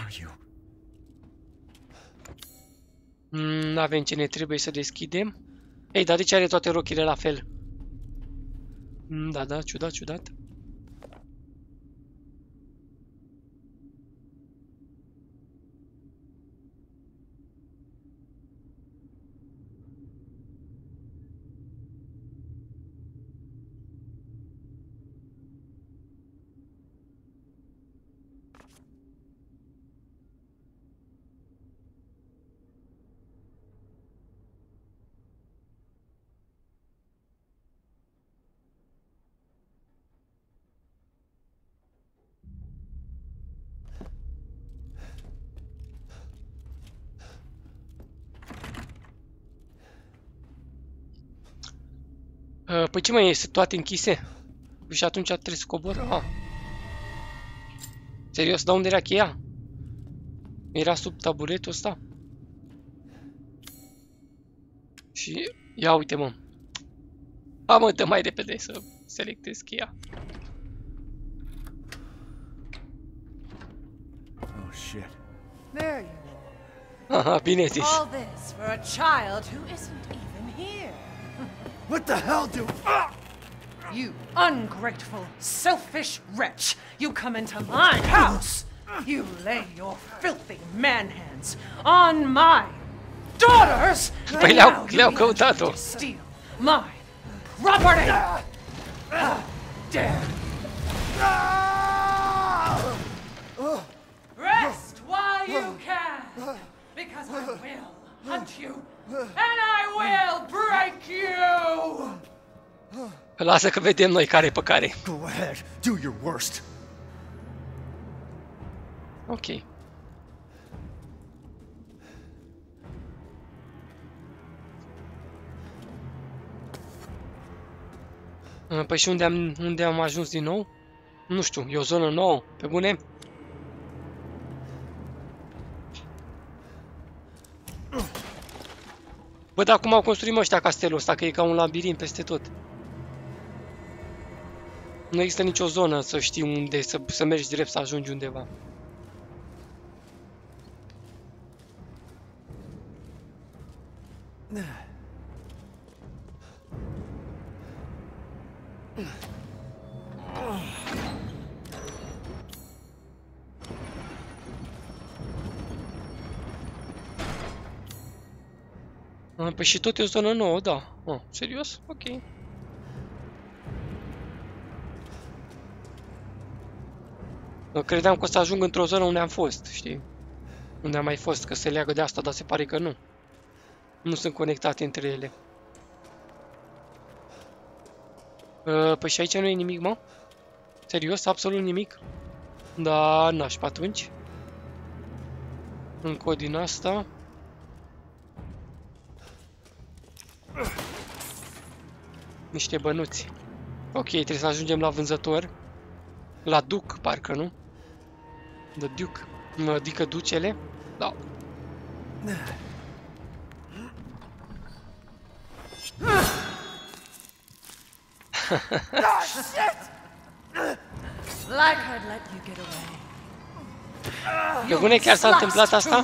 are you? N-avem ce ne trebuie să deschidem. Ei, dar de ce are toate rochile la fel? Da, ciudat, ciudat. Păi ce mai este? Toate închise? Și atunci trebuie să cobor? Serios, dar unde era cheia? Era sub taburetul ăsta? Și... Ia uite, mă. Mă, dă mai repede să selectez cheia. Oh shit. There you are. Bine zis. All this for a child who isn't even here. What the hell do... You ungrateful, selfish wretch! You come into my house! You lay your filthy man hands on my daughters! Păi le-au căutat-o. To steal my property! How dare! Rest while you can! Because I will hunt you! And I will break you! Lasă că vedem noi care pe care. Go ahead, do your worst. Ok. Păi și unde am ajuns din nou? Nu știu, e o zonă nouă, pe bune? Bă, dar cum au construit ăștia castelul ăsta, că e ca un labirint peste tot. Nu există nicio zonă să știi unde, să mergi drept, să ajungi undeva. Păi și tot e o zonă nouă, da. Serios? Ok. Credeam că o să ajung într-o zonă unde am fost, știi? Unde am mai fost, că se leagă de asta, dar se pare că nu. Nu sunt conectate între ele. Păi și aici nu e nimic, mă? Serios? Absolut nimic? Da, nașpa atunci. Încă o din asta. Niște bănuți. Ok, trebuie să ajungem la vânzător. La duc, parcă, nu? The Duke. Adică ducele? Da. Like I'd let you get away. Pe bune chiar s-a întâmplat asta?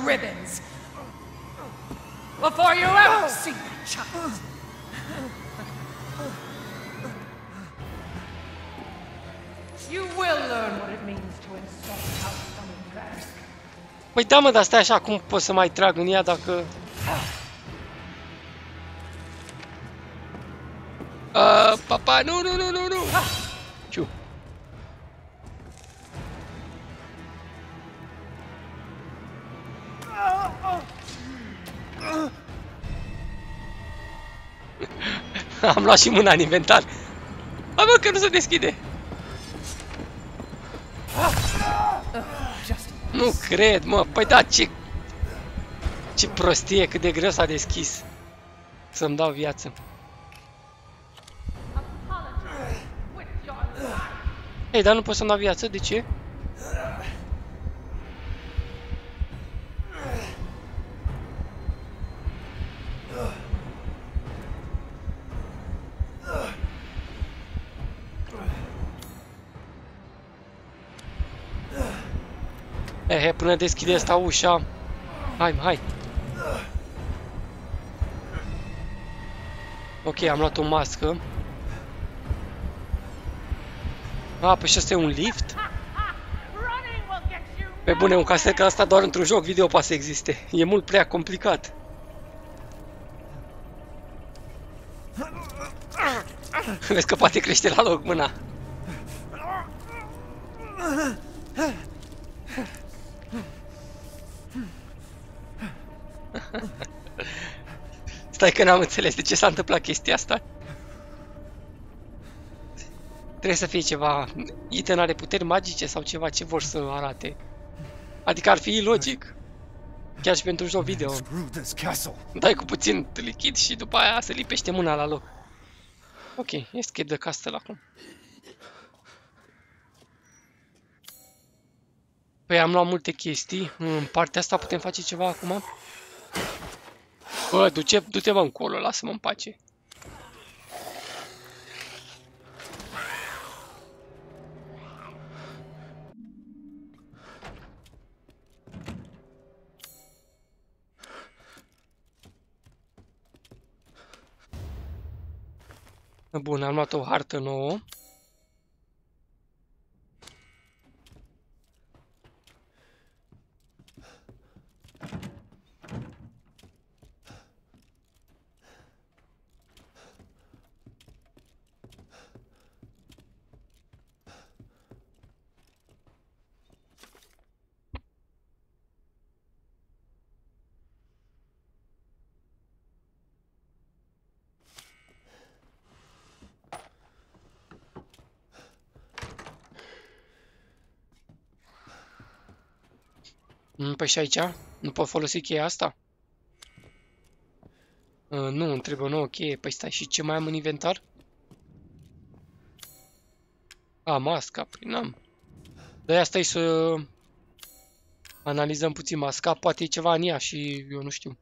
Before you ever see that child. You will learn what it means to insult our stomach. Păi da, mă, dar stai așa, cum pot să mai trag în ea dacă... Papa, nu! Ciu. Am luat și mâna în inventar. Bă, că nu se deschide. Nu cred, mă. Păi da, ce prostie, cât de greu s-a deschis. Să-mi dau viață. Ei, dar nu pot să-mi dau viață, de ce? Până deschide asta ușa. Hai. Ok, am luat o mască. Păi și ăsta e un lift? Pe bune, un castel ca asta doar într-un joc video poate să existe. E mult prea complicat. Vezi că poate crește la loc mâna. Stai că n-am înțeles de ce s-a întâmplat chestia asta. Trebuie să fie ceva... Ethan are puteri magice sau ceva ce vor să arate. Adică ar fi ilogic. Chiar și pentru un joc video. Dai cu puțin lichid și după aia se lipește mâna la loc. Ok, escape the castle acum. Păi am luat multe chestii. În partea asta putem face ceva acum? Bă, du-te mă încolo, lasă-mă în pace. Bun, am luat o hartă nouă. Păi și aici? Nu pot folosi cheia asta? Nu, îmi trebuie o nouă cheie. Păi stai, și ce mai am în inventar? Masca, păi n-am. De-aia stai să analizăm puțin masca. Poate e ceva în ea și eu nu știu.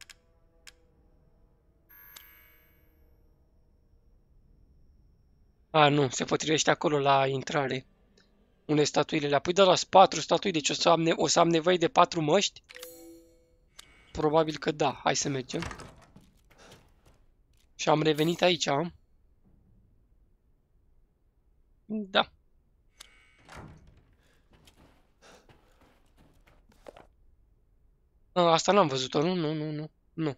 Nu, se potrivește acolo la intrare. Unde statuile le-a pui de la 4 statui, deci o să am nevoie de 4 măști? Probabil că da, hai să mergem. Și am revenit aici, Da. Asta n-am văzut-o, nu.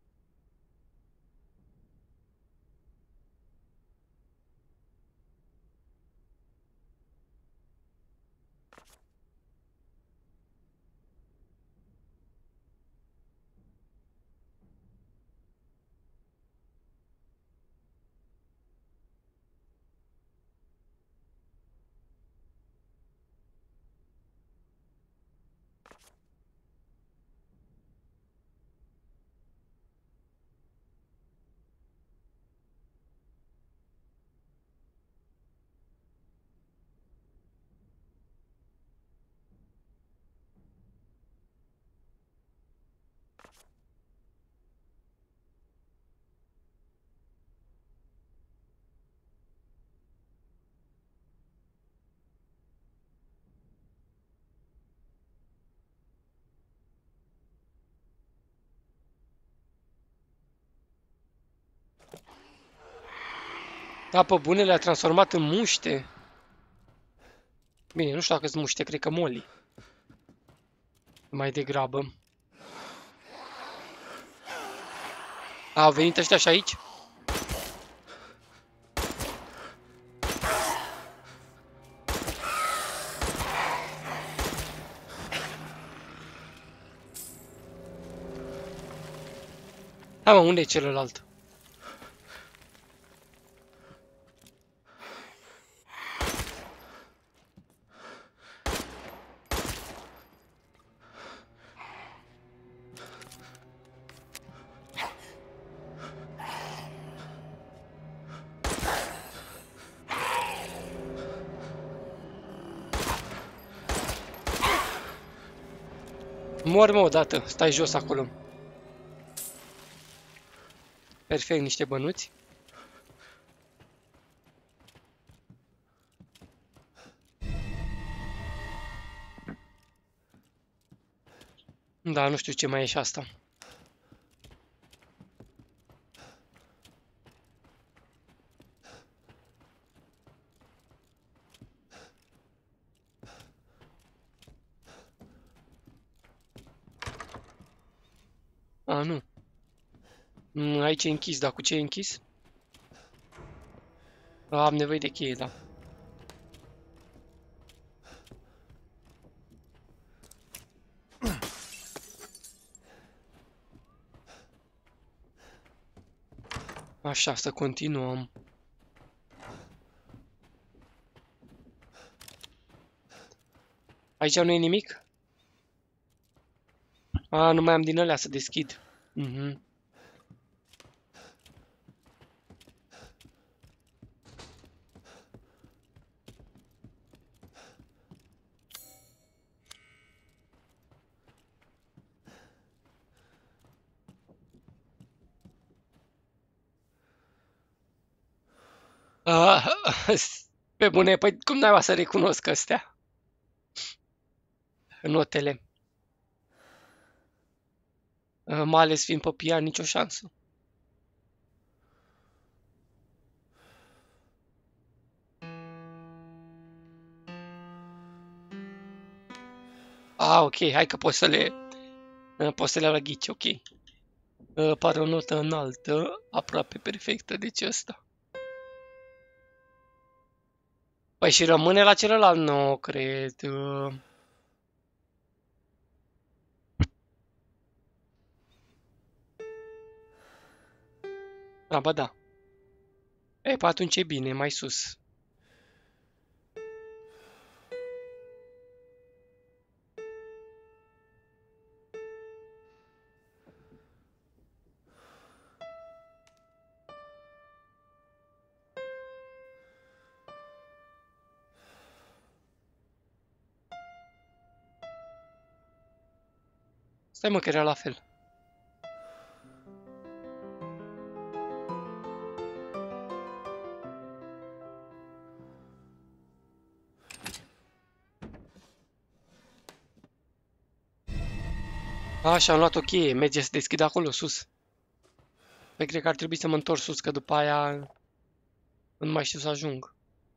Da, pe bune le-a transformat în muște. Bine, nu știu dacă sunt muște, cred că moli. Mai degrabă. Au venit ăștia și aici? Hai mă, unde e celălalt? Mor mă odată, stai jos acolo. Perfect, niște bănuți. Da, nu știu ce mai e și asta. A, nu. Aici e închis, dar cu ce e închis? Am nevoie de cheie, da. Așa, să continuăm. Aici nu e nimic? A, nu mai am din alea să deschid. Pe bune, păi cum n-ai să recunosc astea? Notele. Mai ales fiind pe pian, nicio șansă. Ok, hai că pot să le iau la ghici, ok. Pare o notă înaltă, aproape perfectă, deci ăsta. Păi și rămâne la celălalt, nu cred. Ba da. Păi atunci e bine, mai sus. Stai mă, că era la fel. Așa, am luat o cheie. Merge să deschid acolo, sus. Păi cred că ar trebui să mă întorc sus, că după aia nu mai știu să ajung.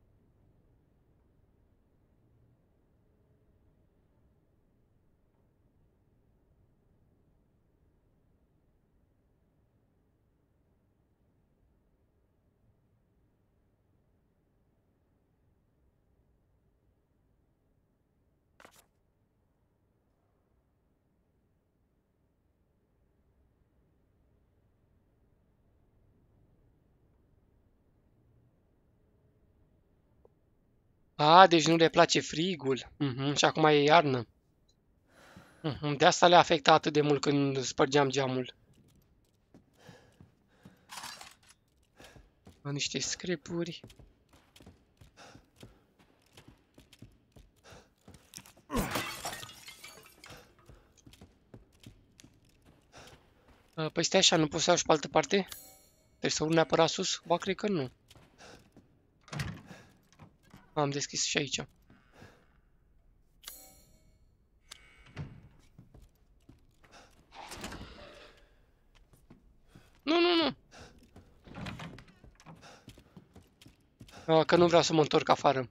Deci nu le place frigul. Și acum e iarnă. De asta le afecta atât de mult când spărgeam geamul. Niște screpuri. Păi stai așa, nu pot să iau și pe altă parte? Trebuie să urc neapărat sus? Ba, cred că nu. Am deschis și aici. Nu. Că nu vreau să mă întorc afară.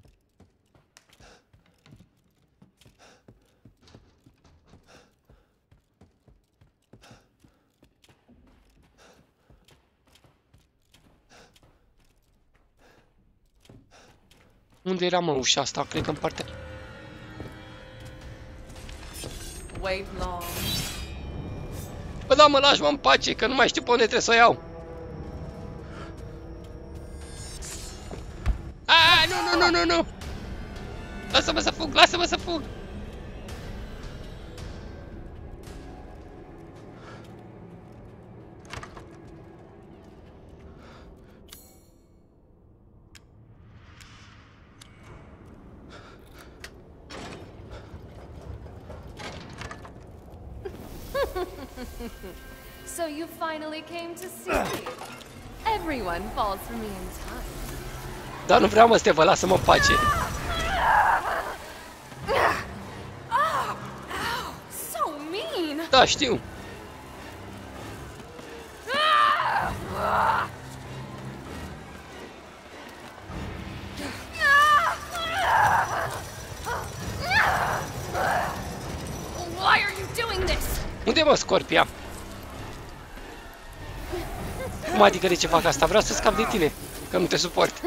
Unde era, mă, ușa asta? Cred că în partea... Wait long. Bă, da, mă, lași-mă în pace, că nu mai știu pe unde trebuie să o iau. Nu. Lasă-mă să fug, lasă-mă să fug. So you finally came to see me. Everyone falls for me in time. Dar nu vreau, mă, Stevă, lasă-mă în pace. So mean. Da, știu. Why are you doing this? Unde mă, Scorpia? Cum adică de ce fac asta? Vreau să scap de tine, că nu te suport.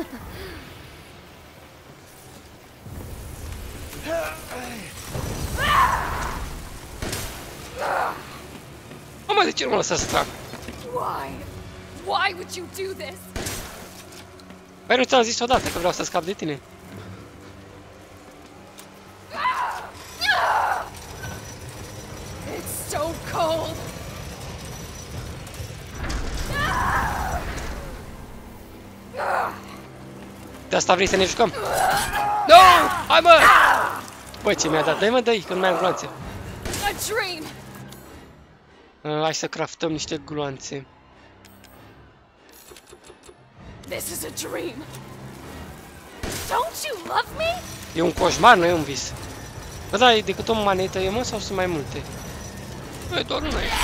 Mama, de ce nu mă lăsa să trag? Why? Why would you do this? Păi nu ți-am zis odată că vreau să scap de tine. It's so cold. De asta vrei să ne jucăm? Nu! Hai, mă! Băi, ce mi-a dat? Dă-i, mă, dă-i, că nu mai am gloanțe. A dream. Hai să craftăm niște gloanțe. This is a dream. Don't you love me? E un coșmar, nu e un vis. Bă, da, e decât o manetă, e, mă, sau sunt mai multe? E doar una e.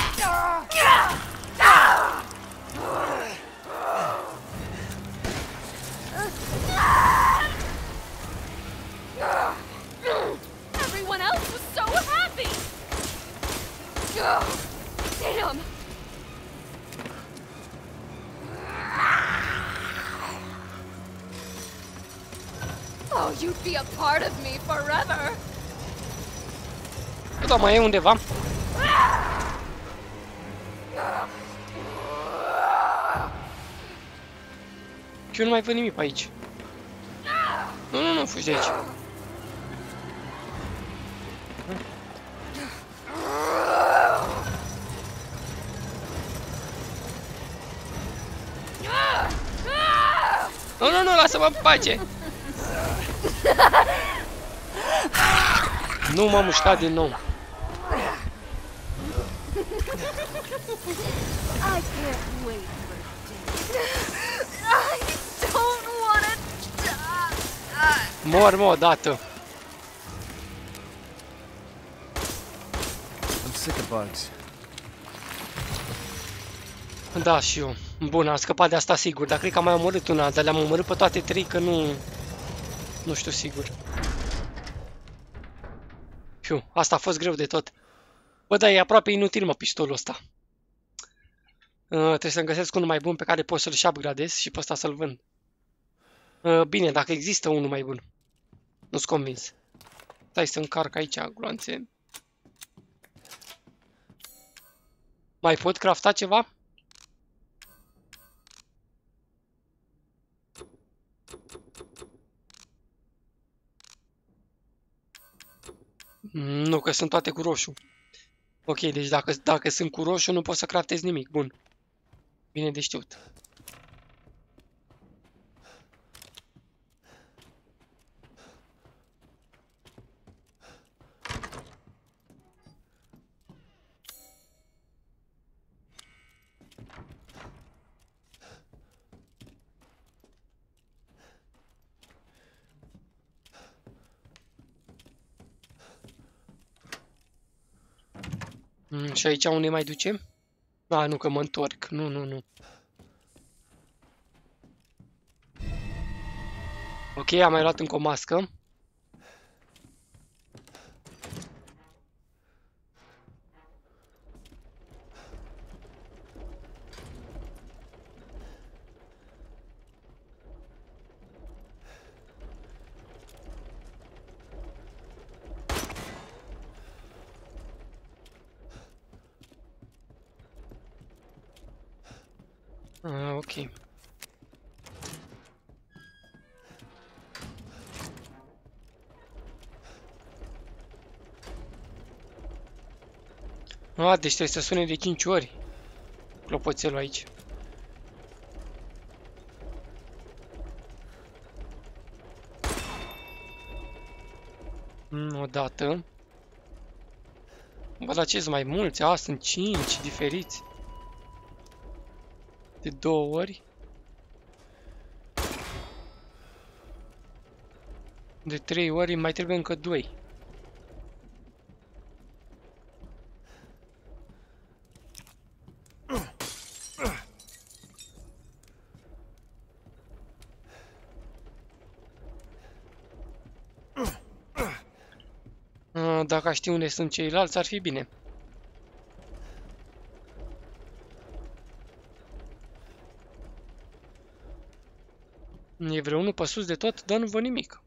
Everyone else was so happy. Damn. Oh, you'd be a part of me forever. Bă, da, mai e undeva? Și eu nu mai văd nimic pe aici. Nu, fugi de aici. Nu, lasă-mă în pace! Nu m-am mușcat din nou. I can't wait for this. I don't want to die. Mor, mă, odată. I'm sick of bugs. Da, și eu. Bun, am scăpat de asta sigur, dar cred că am mai omorât una, dar le-am omorât pe toate trei, că nu... Nu știu sigur. Fiu, asta a fost greu de tot. Bă, da, e aproape inutil, mă, pistolul ăsta. Trebuie să-mi găsesc unul mai bun pe care pot să-l și upgradez și pe ăsta să-l vând. Bine, dacă există unul mai bun. Nu-s convins. Stai să încarc aici gloanțe. Mai pot crafta ceva? Nu, că sunt toate cu roșu. Ok, deci dacă sunt cu roșu nu pot să craftez nimic. Bun. Bine de știut. Și aici unde mai ducem? A, nu, că mă întorc. Nu. Ok, am mai luat încă o mască. Ok. Deci trebuie să sune de 5 ori clopoțelul aici. Odată. Bă, dar ce sunt mai mulți? Sunt 5 diferiți. De 2 ori. De 3 ori mai trebuie încă 2. Dacă aș ști unde sunt ceilalți, ar fi bine. E vreunul pe sus de tot, dar nu văd nimic.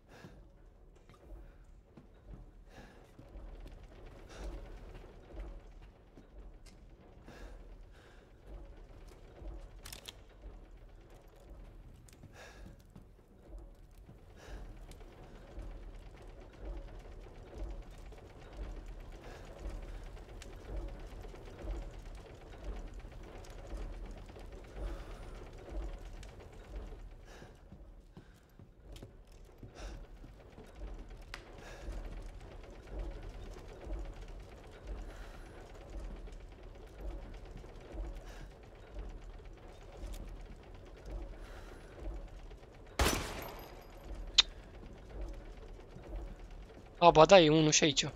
A, ba da, e unul și aici.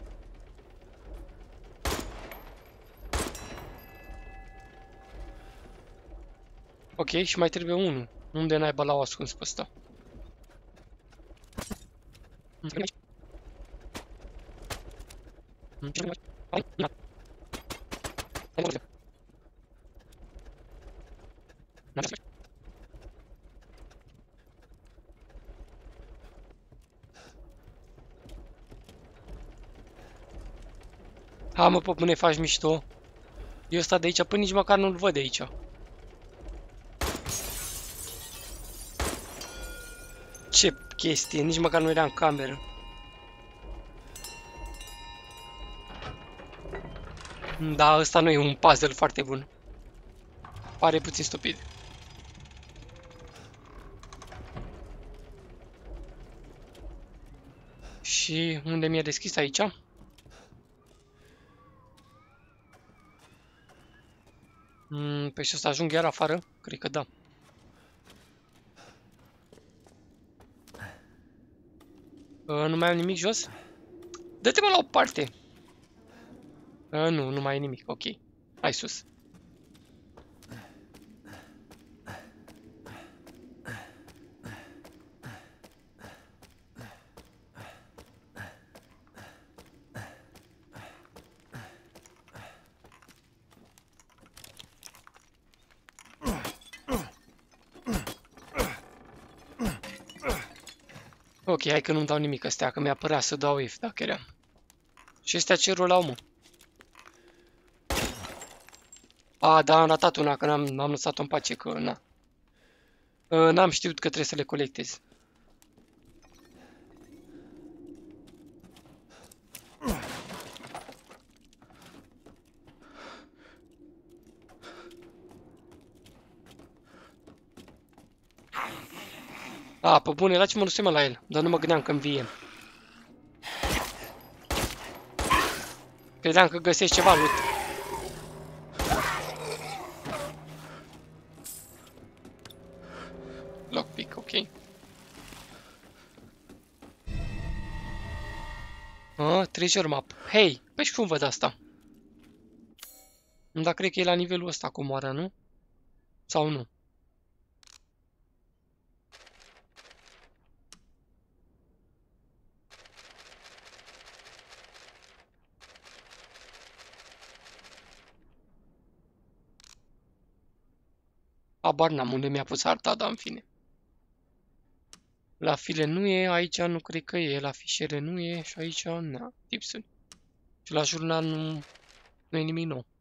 Ok, și mai trebuie unul. Unde naiba l-au ascuns pe ăsta? Ha, mă, pe bune, faci mișto. Eu ăsta de aici, până nici măcar nu-l văd de aici. Ce chestie, nici măcar nu era în cameră. Da, ăsta nu e un puzzle foarte bun. Pare puțin stupid. Și unde mi-e deschis aici? Păi și o să ajung iar afară? Cred că da. Nu mai am nimic jos? Dă-te-mă la o parte! Nu, nu mai e nimic, ok. Hai sus. Ok, hai că nu-mi dau nimic astea, că mi-a părea să dau F dacă era. Și astea ce rolau, mă? A, da, am ratat una, că am lăsat-o în pace, că na. N-am știut că trebuie să le colectez. A, pe bune, lași-mă nu se mă la el, dar nu mă gândeam că învie. Credeam că găsești ceva loot. Lockpick, ok. Treasure map. Hei, păi și cum văd asta? Dar cred că e la nivelul ăsta comoara, nu? Sau nu? Habar n-am unde mi-a pus harta, dar în fine. La file nu e, aici nu cred că e, la fișiere nu e și aici, na, tipsuri. Și la jurnal nu e nimic nou.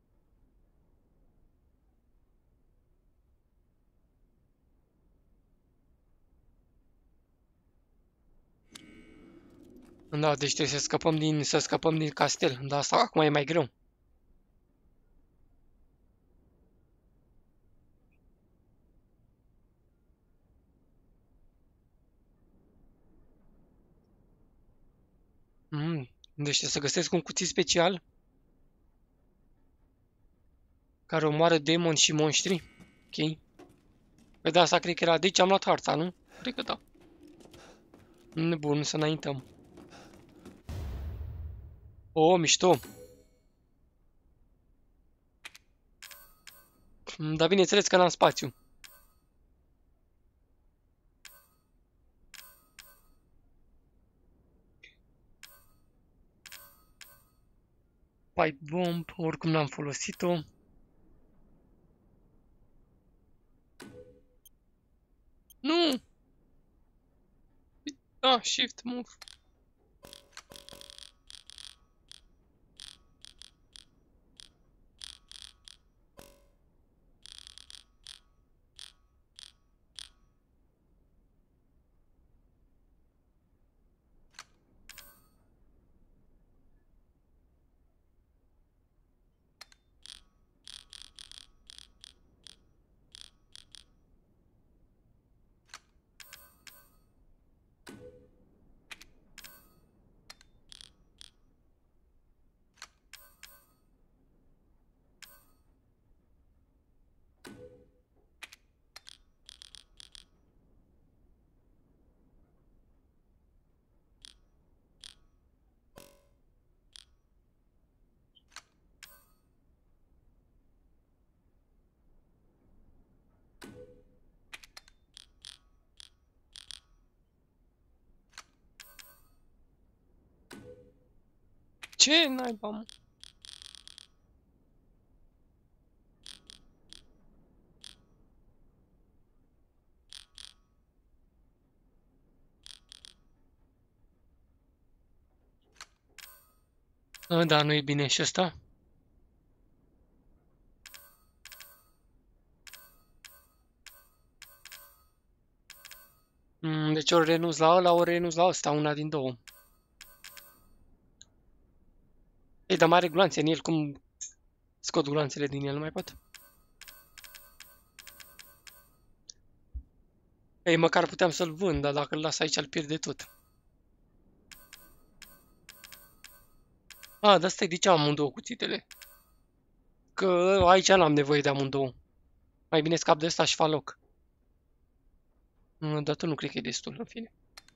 Da, deci trebuie să scăpăm din castel, dar asta acum e mai greu. Deci trebuie să găsesc un cuțit special care omoară demoni și monștri. Ok. Păi da, asta cred că era de aici am luat harta, nu? Cred că da. Bun, să înaintăm. O, mișto. Dar bineînțeles că n-am spațiu. Pipe bomb, oricum n-am folosit-o. Nu! Da, shift, move. Ce naiba, mă? Da, nu e bine și ăsta. Deci ori renunț la ăla, ori renunț la ăsta, una din două. Ei, dar mai are gloanțe în el, cum scot gloanțele din el, nu mai pot? Ei, măcar puteam să-l vând, dar dacă îl las aici, îl pierde tot. A, dar stai, de ce am amândouă cuțitele? Că aici n-am nevoie de amândouă. Mai bine scap de ăsta și fac loc. Dar tu nu cred că e destul, în fine.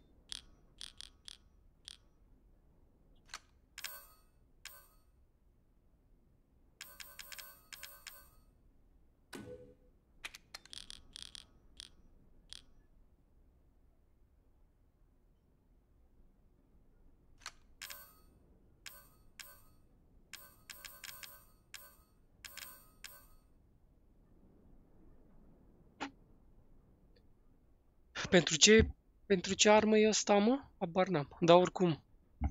Pentru ce armă e ăsta, mă? Habar n-am. Dar oricum.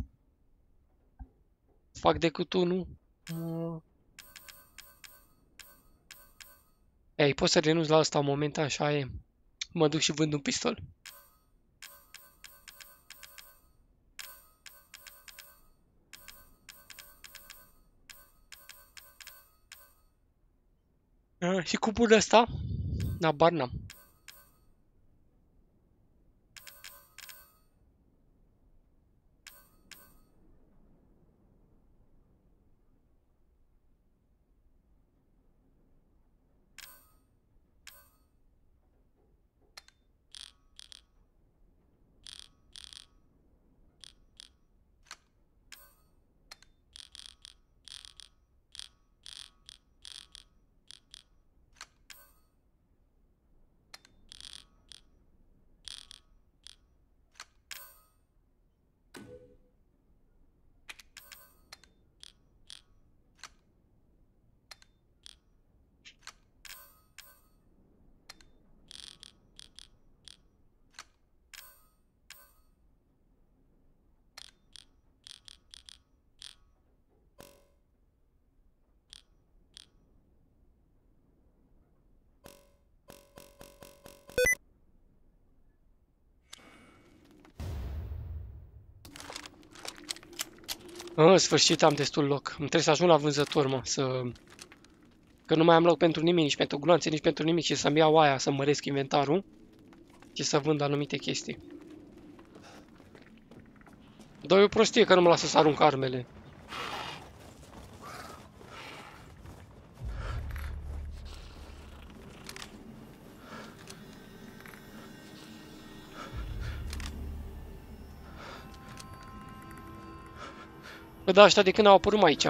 Fac decât unul. Ei, pot să renunț la asta momentan, așa e. Mă duc și vând un pistol. Și cubul ăsta? Habar n-am. În sfârșit am destul loc. Îmi trebuie să ajung la vânzător, mă, că nu mai am loc pentru nimic, nici pentru gloanțe, nici pentru nimic și să-mi iau aia, să măresc inventarul și să vând anumite chestii. Dar e o prostie că nu mă lasă să arunc armele. Bă, da, ăștia de când au apărut aici?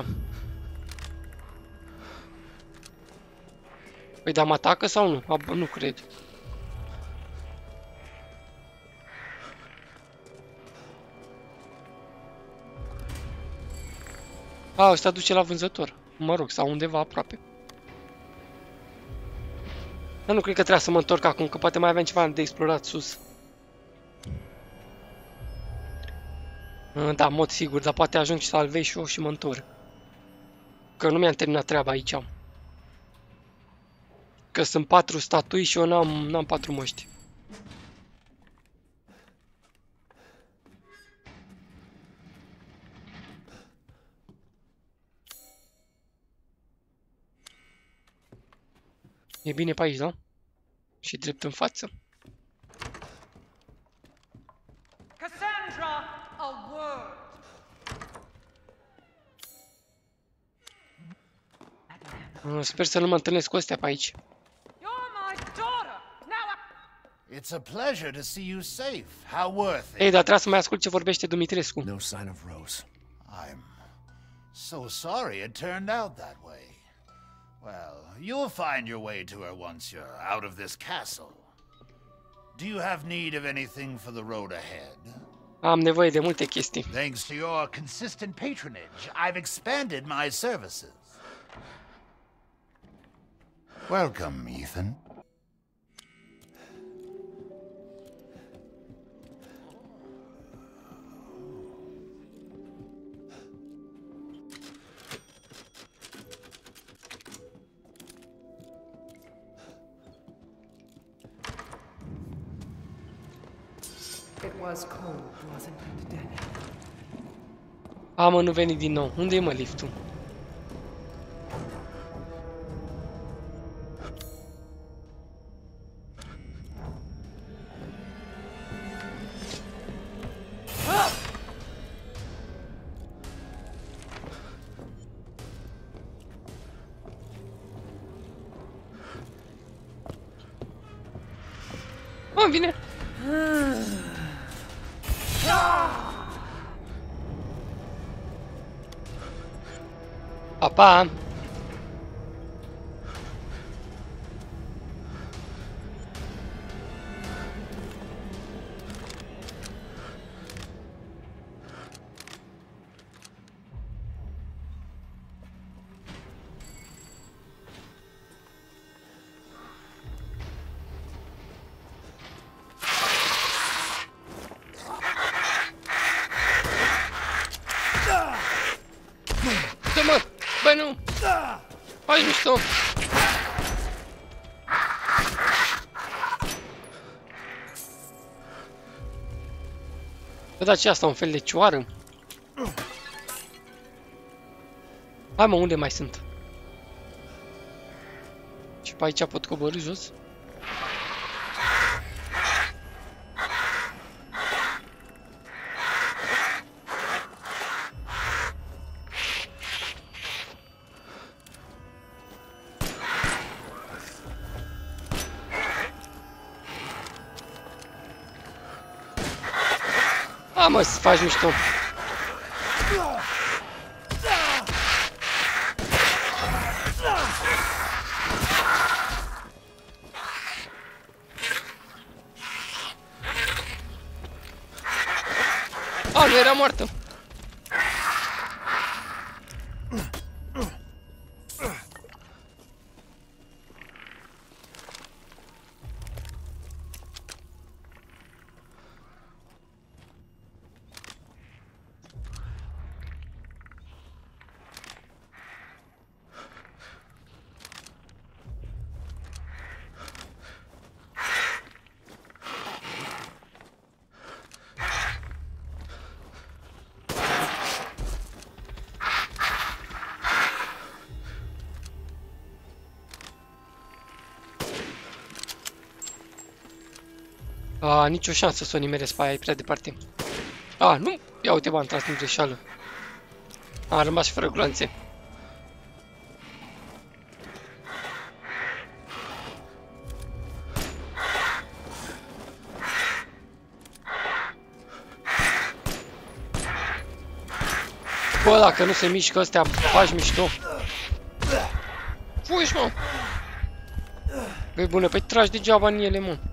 Păi, dar mă atacă sau nu? Nu cred. A, ăsta duce la vânzător. Mă rog, sau undeva aproape. Dar nu cred că trebuia să mă întorc acum, că poate mai aveam ceva de explorat sus. Da, mod sigur, dar poate ajung și să salvez și eu și mă întorc. Că nu mi-am terminat treaba aici. Că sunt 4 statui și eu n-am 4 măști. E bine pe aici, da? Și drept în față. Cassandra, a word. Sper să nu mă întâlnesc cu astea pe aici. You're my daughter. Now It's a pleasure to see you safe. How worthy. Ei, dar trebuie să mai ascult ce vorbește Dumitrescu. No sign of Rose. I'm so sorry it turned out that way. Well, you'll find your way to her once you're out of this castle. Do you have need of anything for the road ahead? Am nevoie de multe chestii. Thanks to your consistent patronage, I've expanded my services. Welcome, Ethan. it was cold, wasn't it, Daniel? Mă, nu veni din nou. Unde e, mă, liftul? Mă, vine! Pa, pa! Mă! Băi, nu! Hai, mișto! Bă, dar ce asta, un fel de cioară? Hai, mă, unde mai sunt? Și pe aici pot coborî jos? Mă, să faci mișto. Nu era moartă. Nicio șansă să o nimeresc pe aia, e prea departe. Nu! Ia uite, am tras din greșeală. Am rămas și fără gloanțe. Bă, dacă nu se mișcă ăstea, faci mișto. Fugi, mă! Băi, bună, păi tragi degeaba în ele, mă.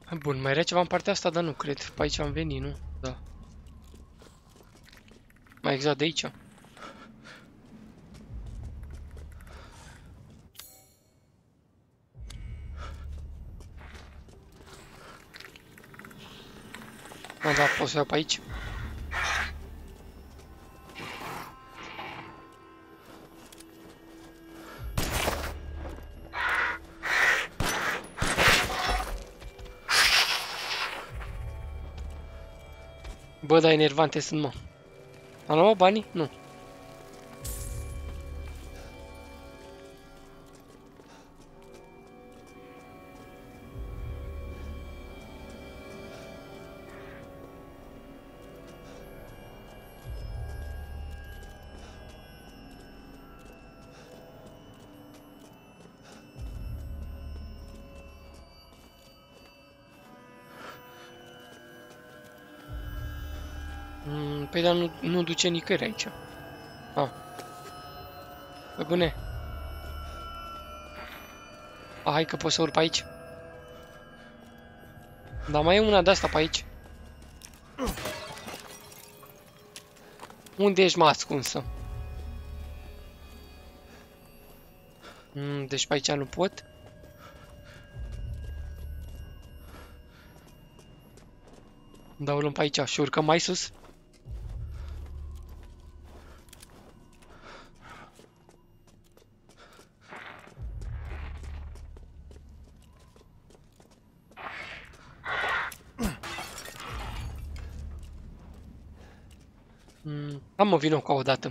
Bun, mai era ceva în partea asta, dar nu cred. Pe aici am venit, nu? Da. Mai exact de aici. Da, pot să iau pe aici. Bă, dar enervante sunt, mă. Am luat banii? Nu. Păi dar nu duce nicăieri aici. Ah. Păi bune. Hai că pot să urc pe aici. Dar mai e una de asta pe aici. Unde ești, mă, ascunsă? Deci pe aici nu pot. Da, o luăm pe aici și urcăm mai sus. Am o vină ca o dată.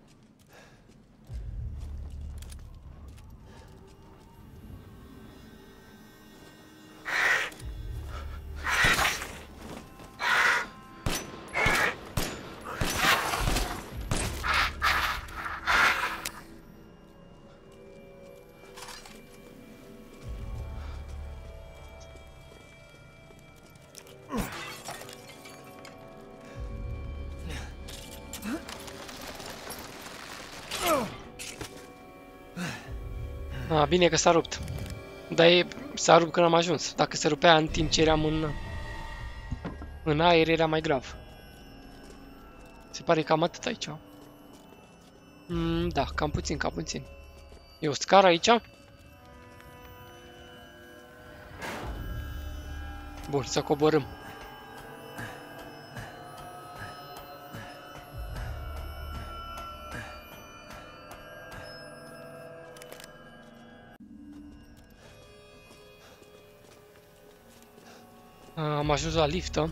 Bine că s-a rupt. Dar s-a rupt când am ajuns. Dacă se rupea în timp ce eram în aer, era mai grav. Se pare cam atât aici. Da, cam puțin, cam puțin. E o scară aici? Bun, să coborâm. Am ajuns la liftă.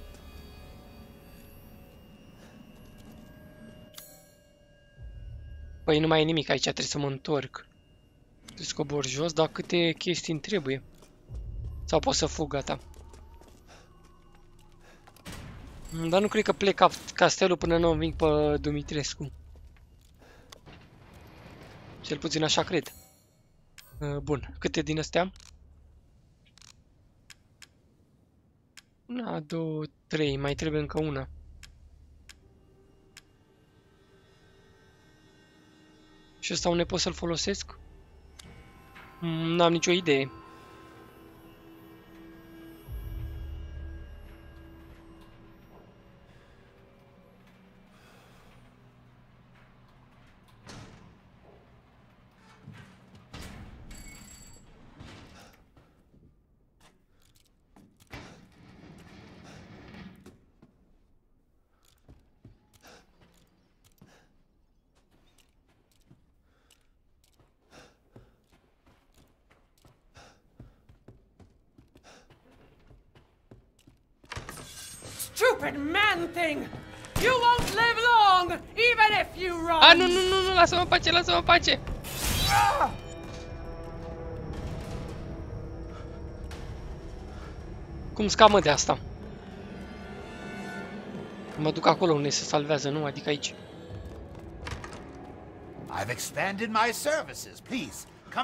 Păi nu mai e nimic aici, trebuie să mă întorc. Trebuie să cobor jos, dar câte chestii îmi trebuie? Sau pot să fug, gata. Dar nu cred că plec castelul până nu înving pe Dumitrescu. Cel puțin așa cred. Bun, câte din astea? 1, 2, 3, mai trebuie încă una. Și ăsta unde pot să-l folosesc? N-am nicio idee. Stupid man thing! You won't live long, even if you run! Ah, nu, lasă-mă în pace, lasă-mă în pace! Cum scamă de asta? Mă duc acolo unde se salvează, nu? Adică aici. I've expanded my services. Please, come.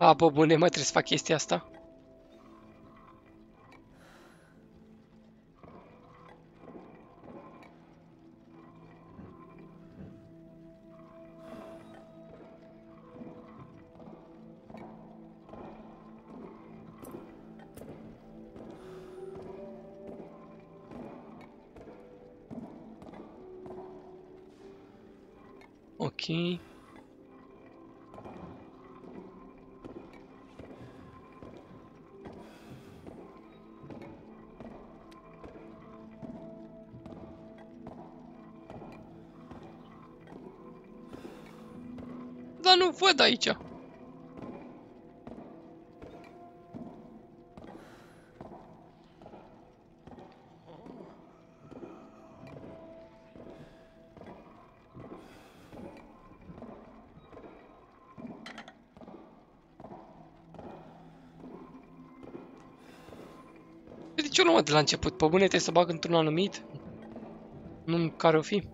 A, bă, bune, mă, trebuie să fac chestia asta. Ok. Dar nu văd aici. De ce o luăm de la început? Pe bune trebuie să bag într-un anumit? Nu care o fi?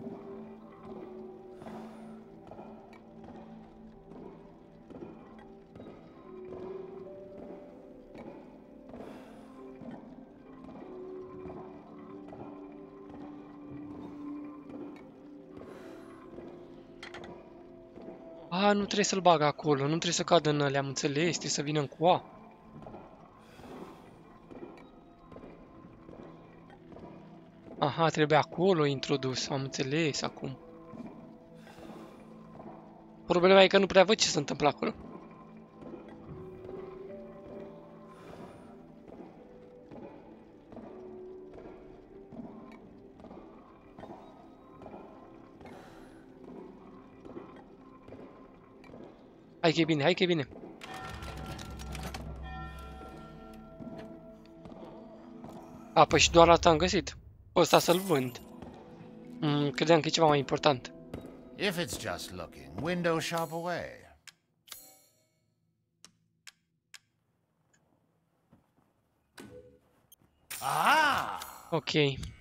A, nu trebuie să-l bag acolo, nu trebuie să cadă în alea, am înțeles, trebuie să vină în coa. Aha, trebuie acolo introdus, am înțeles acum. Problema e că nu prea văd ce se întâmplă acolo. Hai că e bine, hai că e bine. A, păi și doar asta am găsit. O ăsta să-l vând. Credeam că e ceva mai important. If it's just looking, window shop away. Ah! Ok.